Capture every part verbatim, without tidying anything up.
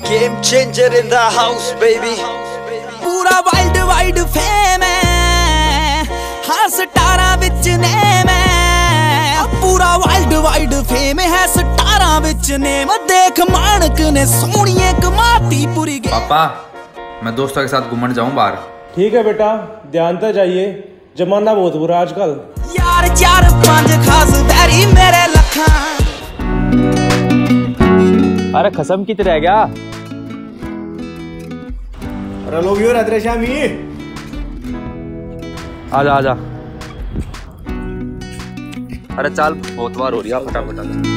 Game changer in the house, baby. पूरा wild wide fame है, हाँ स्टारा विच नेम है। पूरा वाइल्ड वाइड फेम है, स्टारा विच नेम। देख मानक ने सोनिए कमाती पूरी। पापा मैं दोस्तों के साथ घूमने जाऊं बाहर। ठीक है बेटा, ध्यान तो जाइए, जमाना बहुत बुरा आजकल। यार चार पांच खास बैरी मेरे लखा। अरे खसम की तरह गया। अरे लोग यो रहते शामी। आजा आजा। अरे चाल बहुत बार हो रही है, फटाफट आजा।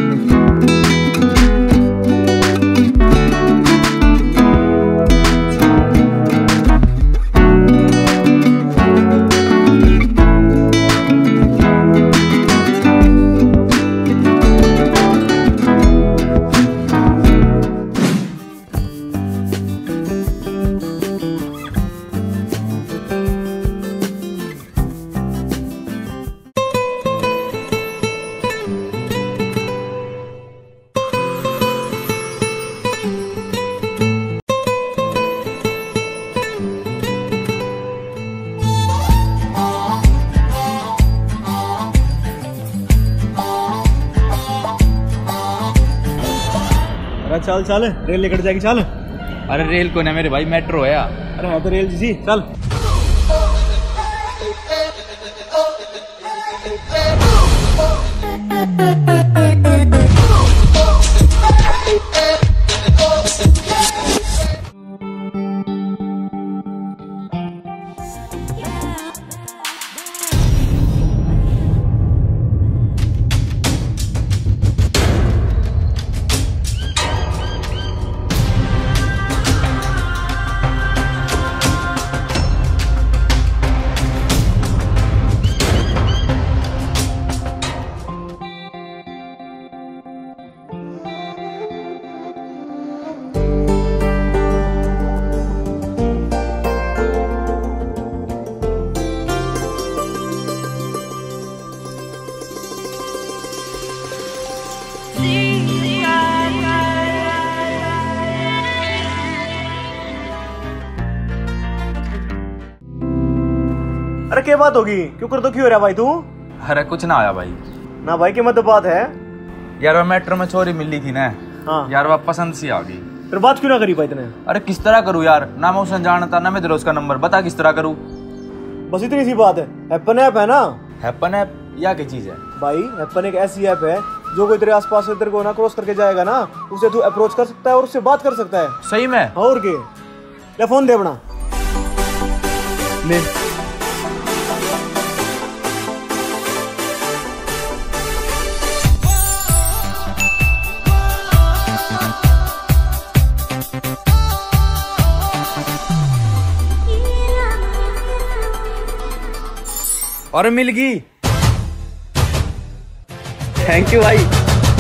चल चल, रेल लेकर जाएगी, चल। अरे रेल को ना मेरे भाई, मेट्रो है। अरे हाँ तो रेल जी, चल। अरे क्या बात होगी, क्यों कर दो, क्यों हो रहा भाई तू? अरे कुछ ना आया भाई। ना भाई की मतलब बात है यार, वो मेट्रो में छोरी मिली थी ना। हाँ यार वो पसंद सी आ गई। फिर बात क्यों ना करी भाई तूने? अरे किस तरह करूँ यार, ना मैं उसे जानता ना मैं तेरे उसका नंबर, बता किस तरह करूँ। बस इतनी सी बात है। हैपन ऐप है ना? हैपन ऐप या क्या चीज है भाई? हैपन एक ऐसी ऐप है जो कोई तेरे आसपास से तेरे को ना क्रॉस करके जाएगा ना, उसे तू अप्रोच कर सकता है और उससे बात कर सकता है। सही में? और के ले फोन दे अपना, ले। और मिल गई। थैंक यू भाई।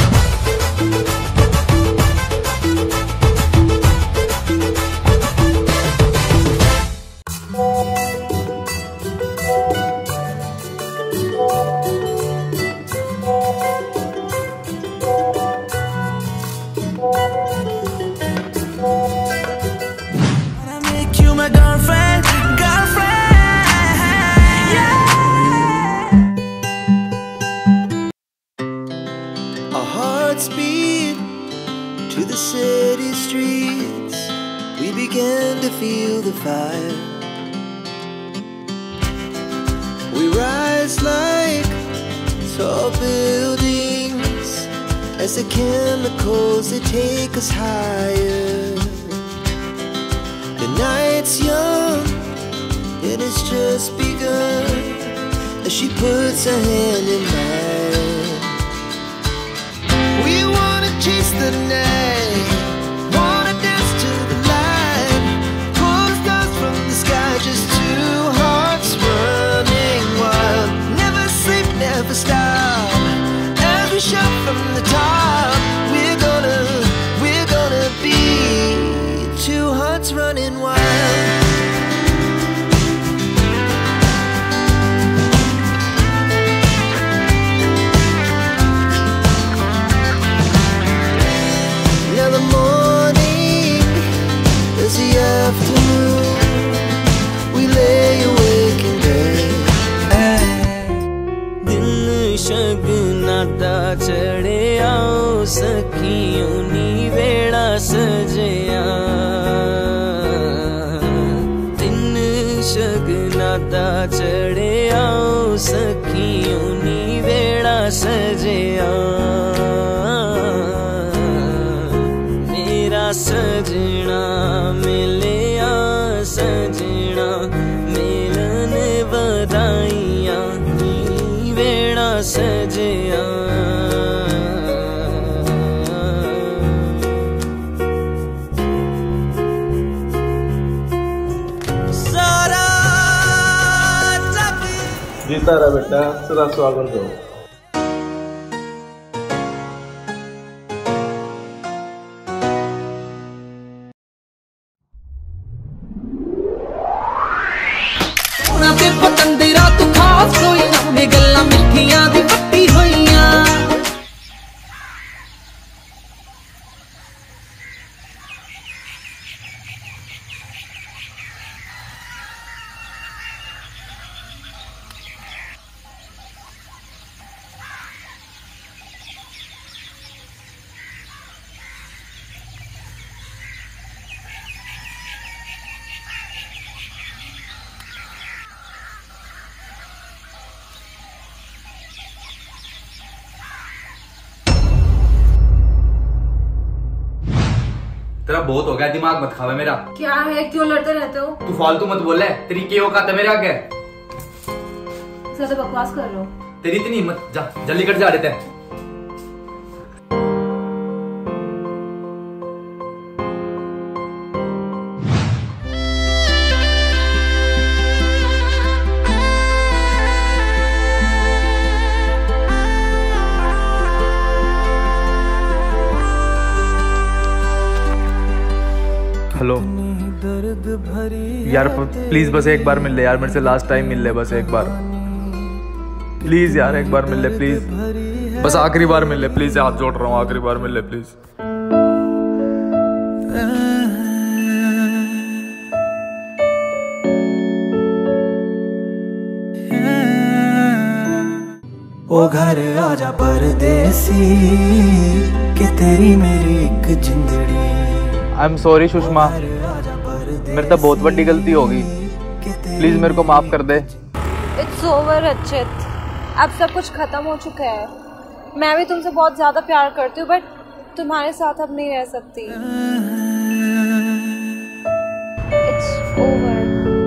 Speed to the city streets, we began to feel the fire. We rise like tall buildings as the chemicals they take us higher. The night's young and it's just begun as she puts her hand in mine. Chase the night, wanna dance to the light, pull the stars from the sky, just two hearts running wild. Never sleep, never stop, as we shout from the top. We're gonna, we're gonna be two hearts running wild. Now the morning सखियों नी वेड़ा सजिया मेरा सजना मिलिया सजना मिलन बधाइयां नी वेड़ा सजिया जीता रहा बेटा, सदा स्वागत हो। ते पतंदरा तू खास कोई ना वे गल्लां मिठियां दी पट्टी होइयां तेरा बहुत हो गया, दिमाग मत खावे मेरा। क्या है, क्यों लड़ते रहते हो? तू फालतू मत बोल, तेरी के औकात है मेरे आगे? ज्यादा बकवास कर रहे हो। तेरी इतनी हिम्मत, जा जल्दी कट जा देते हैं। हेलो यार, प्लीज बस एक बार मिल ले यार, मेरे से लास्ट टाइम मिल ले, बस एक बार प्लीज यार, एक बार मिल ले प्लीज, बस आखिरी बार मिल ले प्लीज, हाथ जोड़ रहा हूँ, आखिरी बार मिल ले प्लीज। ओ घर आजा परदेसी कि तेरी मेरी एक जिंदड़ी। आई एम सॉरी सुषमा, मेरे तो बहुत बड़ी गलती होगी, प्लीज मेरे को माफ कर दे। इट्स ओवर रचित, अब सब कुछ खत्म हो चुका है। मैं भी तुमसे बहुत ज्यादा प्यार करती हूँ, बट तुम्हारे साथ अब नहीं रह सकती। It's over.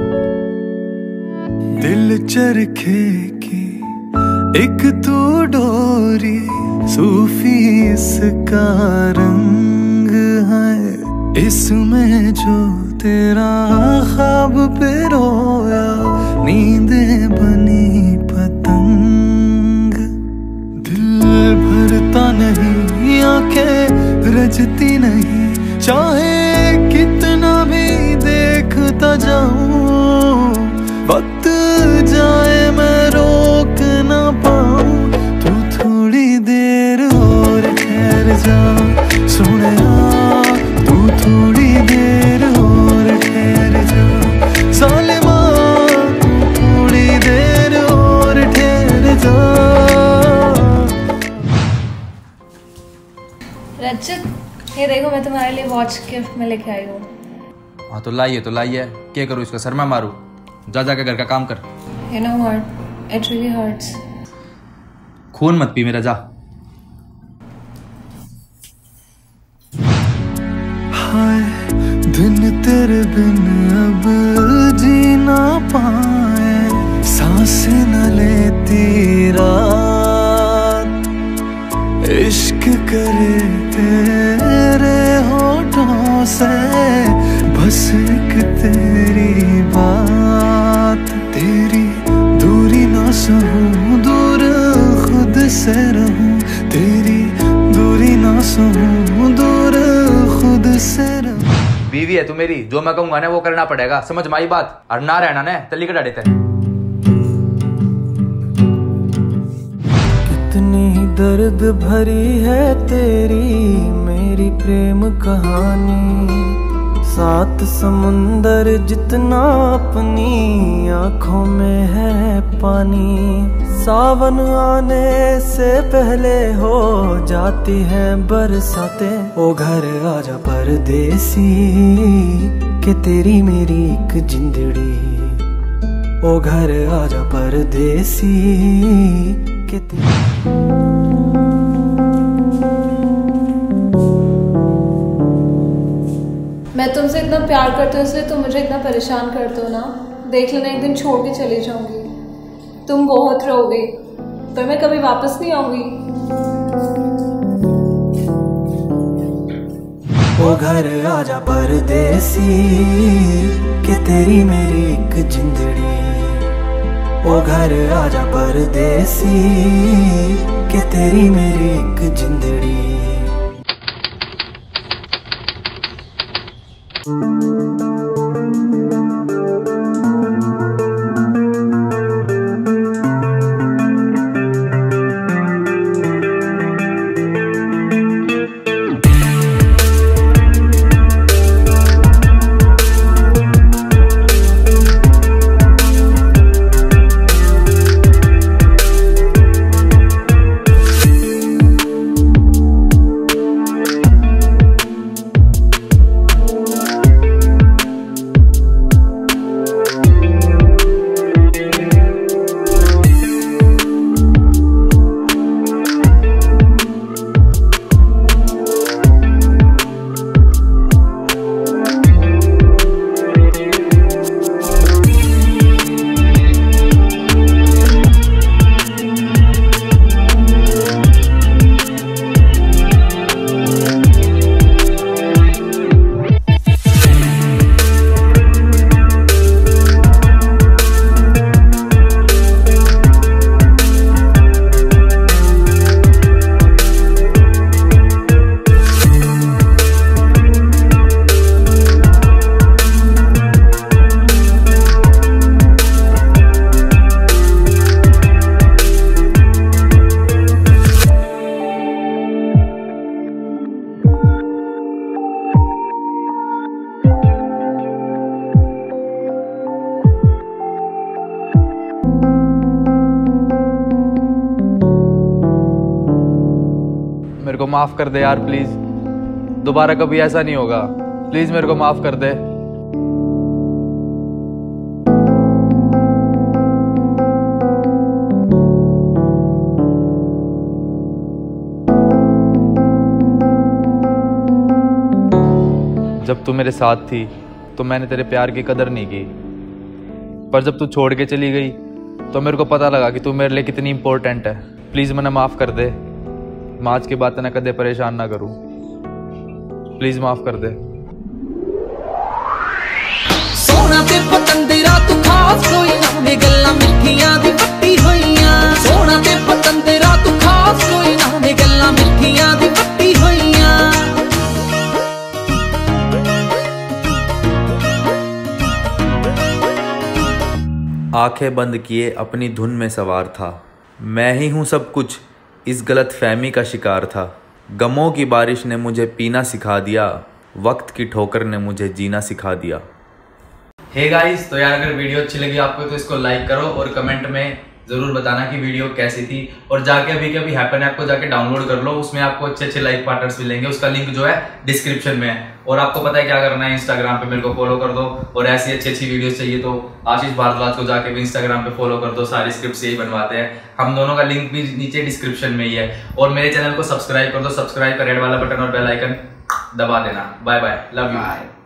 दिल चरखे की एक तू डोरी, सूफी इसका रंग है, इसमें जो तेरा ख्वाब पे रोया, नींदे बनी पतंग। दिल भरता नहीं, आंखें रजती नहीं, चाहे कितना भी देखता जाऊं, वक्त जाए मैं रोक ना पाऊं। तू थोड़ी देर और ठहर जा सोने, तू थोड़ी देर और ठहर जा सालिमा, तू थोड़ी देर और ठहर जा। रचित, ये देखो मैं तुम्हारे लिए वॉच गिफ्ट में लेके आई हूँ। हाँ तो लाइए तो लाइए, क्या करूँ इसका, सर मैं मारूँ? जा जाके घर का काम कर। You know what? It really hurts. खून मत पी मेरा, जा। हाय दिन तेरे बिन अब जी ना पाए, सांस न लेती रात, इश्क करे तेरे होठों से, बस एक तेरी बात। तेरी दूरी ना सहूं, दूर खुद से रहूं, तेरी दूरी ना सहूं, दूर खुद से रहूं। बीवी है तू मेरी, जो मैं कहूंगा ना वो करना पड़ेगा, समझ माई बात, और ना रहना ना तली कटा देते हैं। कितनी दर्द भरी है तेरी मेरी प्रेम कहानी, सात समुंदर जितना अपनी आंखों में है पानी। सावन आने से पहले हो जाती है बरसातें, ओ घर आजा परदेसी कि तेरी मेरी एक जिंदड़ी। ओ घर आजा परदेसी के मैं तुमसे इतना प्यार करती हूँ इसलिए तुम मुझे इतना परेशान करते हो ना। देख लेना एक दिन छोड़ के चली जाऊंगी, तुम बहुत रोगे पर मैं कभी वापस नहीं आऊंगी। ओ घर आजा परदेसी के तेरी मेरी एक जिंदड़ी। ओ घर आजा परदेसी के तेरी मेरी एक जिंदड़ी। मेरे को माफ कर दे यार प्लीज, दोबारा कभी ऐसा नहीं होगा। प्लीज मेरे को माफ कर दे। जब तू मेरे साथ थी तो मैंने तेरे प्यार की कदर नहीं की, पर जब तू छोड़ के चली गई तो मेरे को पता लगा कि तू मेरे लिए कितनी इंपॉर्टेंट है। प्लीज मैंने माफ कर दे, मैं आज की बात ना कदे परेशान ना करूं, प्लीज माफ कर दे। सोना ते पतंदरा तू खास कोई ना, वे गल्लां मिठियां दी पट्टी होइयां। सोना ते पतंदरा तू खास कोई ना, वे गल्लां मिठियां दी पट्टी होइयां। आंखें बंद किए अपनी धुन में सवार था, मैं ही हूँ सब कुछ इस गलत फहमी का शिकार था। गमों की बारिश ने मुझे पीना सिखा दिया, वक्त की ठोकर ने मुझे जीना सिखा दिया। हे गाइस, तो यार अगर वीडियो अच्छी लगी आपको तो इसको लाइक करो और कमेंट में ज़रूर बताना कि वीडियो कैसी थी। और जाके अभी के अभी हैपन ऐप को जाके डाउनलोड कर लो, उसमें आपको अच्छे अच्छे लाइफ पार्टनर्स मिलेंगे। उसका लिंक जो है डिस्क्रिप्शन में है। और आपको पता है क्या करना है, इंस्टाग्राम पे मेरे को फॉलो कर दो। और ऐसी अच्छी अच्छी वीडियोस चाहिए तो आशीष भारद्वाज को जाके भी इंस्टाग्राम पे फॉलो कर दो। सारी स्क्रिप्ट्स यही बनवाते हैं हम दोनों, का लिंक भी नीचे डिस्क्रिप्शन में ही है। और मेरे चैनल को सब्सक्राइब कर दो, सब्सक्राइब का रेड वाला बटन और बेल आइकन दबा देना। Bye bye, love you.